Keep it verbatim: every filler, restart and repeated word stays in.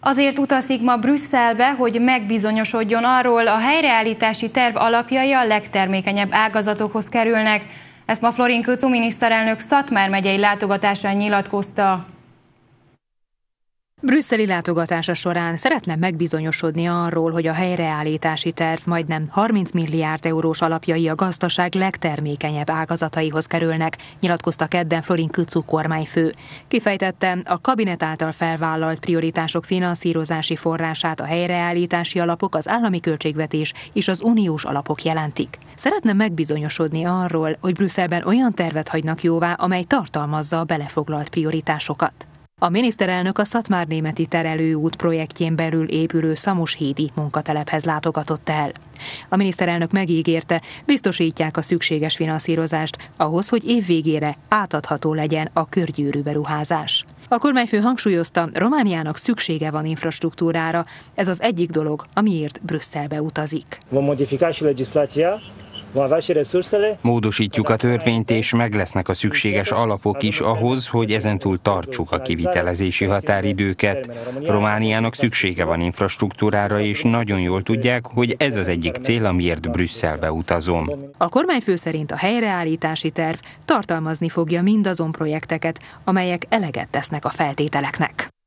Azért utazik ma Brüsszelbe, hogy megbizonyosodjon arról, a helyreállítási terv alapjai a legtermékenyebb ágazatokhoz kerülnek. Ezt ma Florin Kucu miniszterelnök Szatmár megyei látogatásán nyilatkozta. Brüsszeli látogatása során szeretne megbizonyosodni arról, hogy a helyreállítási terv majdnem harminc milliárd eurós alapjai a gazdaság legtermékenyebb ágazataihoz kerülnek, nyilatkozta kedden Florin Kucu kormányfő. Kifejtette, a kabinet által felvállalt prioritások finanszírozási forrását a helyreállítási alapok, az állami költségvetés és az uniós alapok jelentik. Szeretne megbizonyosodni arról, hogy Brüsszelben olyan tervet hagynak jóvá, amely tartalmazza a belefoglalt prioritásokat. A miniszterelnök a Szatmárnémeti terelőút projektjén belül épülő Szamoshédi munkatelephez látogatott el. A miniszterelnök megígérte, biztosítják a szükséges finanszírozást ahhoz, hogy év végére átadható legyen a körgyűrű beruházás. A kormányfő hangsúlyozta, Romániának szüksége van infrastruktúrára, ez az egyik dolog, amiért Brüsszelbe utazik. Módosítjuk a törvényt, és meg lesznek a szükséges alapok is ahhoz, hogy ezentúl tartsuk a kivitelezési határidőket. Romániának szüksége van infrastruktúrára, és nagyon jól tudják, hogy ez az egyik cél, amiért Brüsszelbe utazom. A kormányfő szerint a helyreállítási terv tartalmazni fogja mindazon projekteket, amelyek eleget tesznek a feltételeknek.